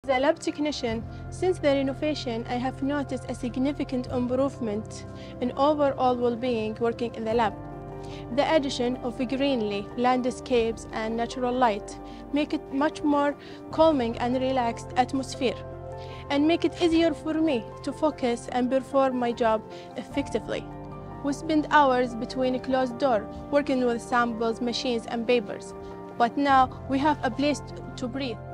As a lab technician, since the renovation, I have noticed a significant improvement in overall well-being working in the lab. The addition of greenery, landscapes, and natural light make it much more calming and relaxed atmosphere, and make it easier for me to focus and perform my job effectively. We spend hours between a closed door working with samples, machines, and papers, but now we have a place to breathe.